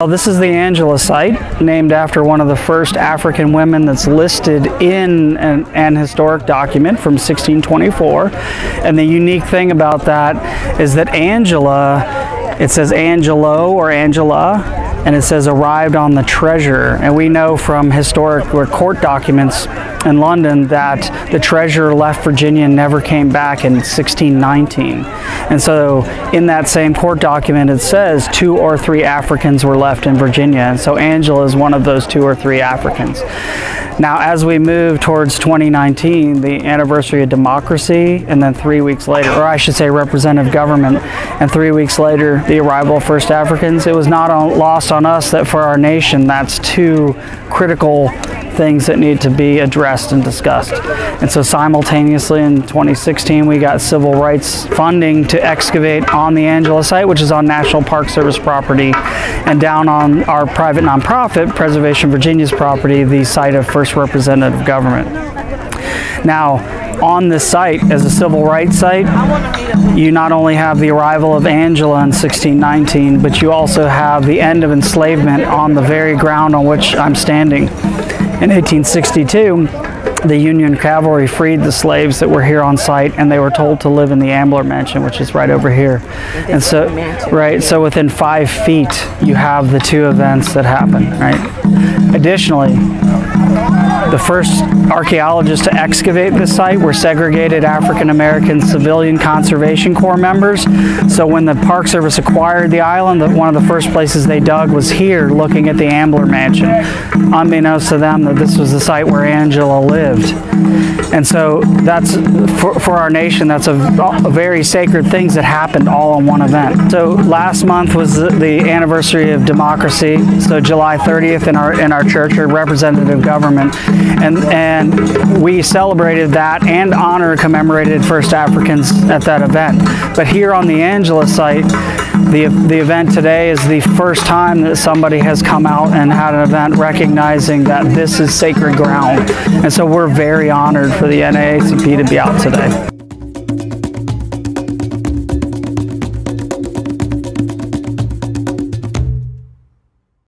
Well, this is the Angela site, named after one of the first African women that's listed in an historic document from 1624. And the unique thing about that is that Angela, it says Angelo or Angela, and it says arrived on the treasure. And we know from historic or court documents in London that the treasurer left Virginia and never came back in 1619. And so in that same court document it says 2 or 3 Africans were left in Virginia, and so Angela is one of those 2 or 3 Africans. Now as we move towards 2019, the anniversary of democracy, and then 3 weeks later, or I should say representative government, and 3 weeks later the arrival of first Africans, it was not lost on us that for our nation that's 2 critical things that need to be addressed and discussed. And so simultaneously in 2016 we got civil rights funding to excavate on the Angela site, which is on National Park Service property, and down on our private nonprofit Preservation Virginia's property, the site of first representative government. Now on this site, as a civil rights site, you not only have the arrival of Angela in 1619, but you also have the end of enslavement on the very ground on which I'm standing. In 1862, the Union cavalry freed the slaves that were here on site, and they were told to live in the Ambler Mansion, which is right over here. And so, right, so within 5 feet, you have the 2 events that happen, right? Additionally, the first archaeologists to excavate this site were segregated African-American Civilian Conservation Corps members. So when the Park Service acquired the island, one of the first places they dug was here, looking at the Ambler Mansion, unbeknownst to them that this was the site where Angela lived. And so that's, for our nation, that's a very sacred things that happened all in one event. So last month was the anniversary of democracy, so July 30th in our church, or representative government, and we celebrated that and honored, commemorated first Africans at that event. But here on the Angela site, the event today is the first time that somebody has come out and had an event recognizing that this is sacred ground. And so we're very honored for the NAACP to be out today.